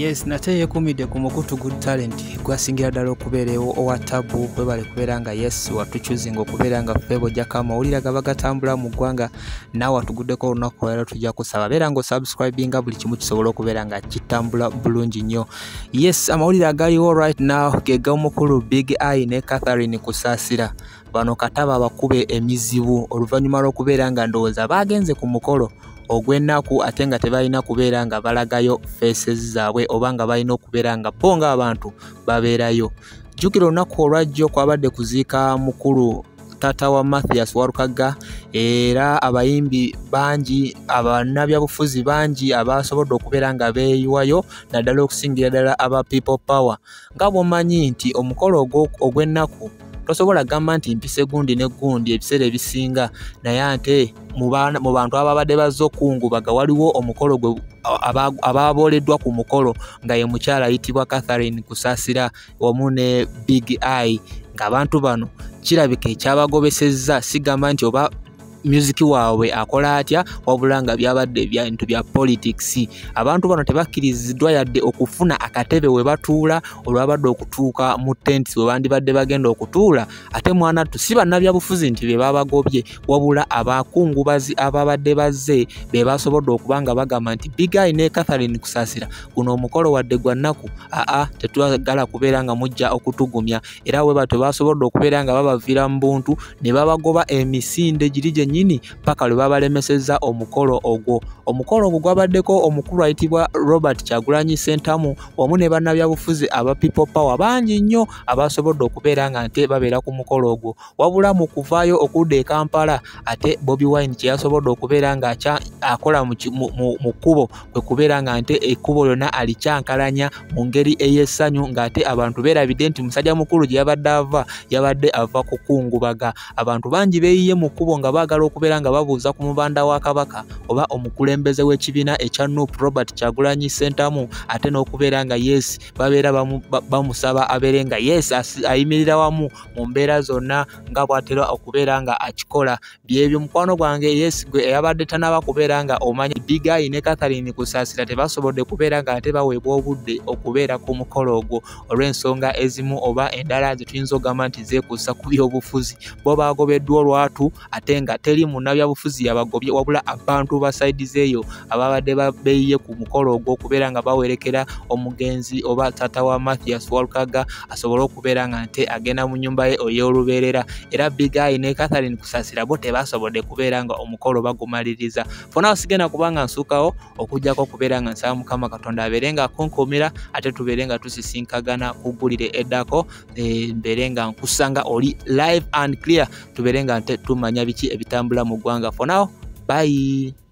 Yes, nate yekumide ku mukutu Good Talent gwasingira ddala okubeerewo owa Tabu kwe bali kubeera nga yes watukyuzinga okubeera nga febo jaka amawulire gabagatambula mu ggwanga naawe watuguddeko olunaku olwaleero tujja kusaba beera ng'osubscribinga buli kimu kisobola okubeera nga kitambula bulungi nnyo. Yes, amawulire agaliwo right now ge g'omukulu Big Eye ne Catherine Kusaasira bano kataba bakube emizibu oluvannyuma lw'okubeera nga ndowooza baagenze ku mukolo ogw'ennaku ate nga tebalina kubeera nga balagayo faces zaabwe oba nga balina okubeera nga bo nga abantu babeerayo. Jjukira olunaku olwajjo kwabadde kuziika mukulu taata wa Mathias Walukaga era abayimbi bangi abannabyabufuzi bangi abasobodde okubeera nga beeyiwayo naddala okusingira ddala aba People Power. Nga bw'omanyi nti omukolo ogw'ennaku tosobola gamba nti mpise gundi ne gundi ebiseera ebisinga naye ate mu bantu ababadde bazze okungubaga waliwo omukolo gwe ababooleddwa ku mukolo nga ye mukyala ayitibwa Catherine Kusaasira wamu ne Big Eye ng'abantu bano kirabika ekyabagobesezza sigamba nti oba music waabwe akola atya wabula nga byabadde bintu bya politics. Abantu bano tebakkiriziddwa yadde okufuna akatebe we batuula olwabadde okutuuka mu tents we bandibadde bagenda okutuula ate mwanattu si bannabyabufuzi nti be babagobye wabula abakungubazi ababadde bazze be basobodde okuba nga bagamba nti Big Eye ne Catherine Kusaasira guno omukolo wadde gwa nnaku tetwagala kubeera nga mujja okutugumya era we batyo basobodde okubeera nga babaviira mu buntu ne babagoba emisinde giri nyini paka lwe babalemesezza omukolo ogwo. Omukolo ogwo gwabaddeko omukulu ayitibwa Robert Kyagulanyi Ssentamu wamu ne bannabyabufuzi aba People Power bangi nnyo abasobodde okubeera nga nte babeera ku mukolo ogwo wabula mu kuvaayo okudda e Kampala ate Bobi Wine kye yasobodde okubeera nga akola mu kkubo kwe kubeera nga nte ekkubo lyonna alikyankalanya mu ngeri ey'essanyu ng'ate abantu beerabidde nti musajja mukulu gye yabadde ava kukungubaga. Abantu bangi beeyiye mu kkubo nga baagala okubeera nga babuuza ku mubanda wa Kabaka oba omukulembeze w'ekibiina ekya NUP Robert Kyagulanyi Ssentamu ate n'okubeera nga yes babeera bamusaba abeere nga yes ayimirira wamu mu mbeera zonna nga bw'atera okubeera nga akikola. Byebyo mukwano gwange yes gwe eyabadde tanaba kubeera nga omanyi Big Eye ne Catherine Kusaasira tebasobodde kubeera nga ate baweebwa obudde okubeera ku mukolo ogwo olw'ensonga ezimu oba endala zetuyinza okugamba nti zeekuusa ku by'obufuzi. Bo baagobeddwa olwatu ate nga teri munnabyabufuzi yabagobye wabula abantu ba side zeeyo ababadde beeyiye ku mukolo ogwo okubeera nga bawerekera omugenzi oba taata wa Mathias Walukaga asobole okubeera nga nte agenda mu nnyumba ye ey'olubeerera era Big Eye ne Catherine Kusaasira bo tebasobodde kubeera nga omukolo bagumaliriza. Fona sigenda kubanga nsuukawo okujjako okubeera nga nsaba Mukama Katonda abeere nga akunkumira ate tubeere nga tusisinkagana ku ggulire eddako mbeere nga nkusanga oli live and clear tubeere nga tumanya biki ebitambula mu ggwanga. For now, bye.